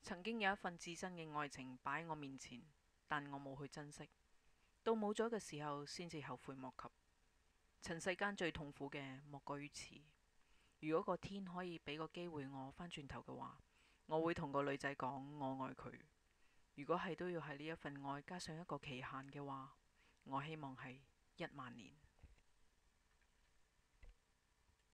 曾經有一份至真嘅愛情擺喺我面前，但我冇去珍惜，到冇咗嘅時候先至後悔莫及。塵世間最痛苦嘅莫過於此。如果個天可以俾個機會我返轉頭嘅話，我會同個女仔講我愛佢。如果係都要喺呢一份愛加上一個期限嘅話，我希望係1萬年。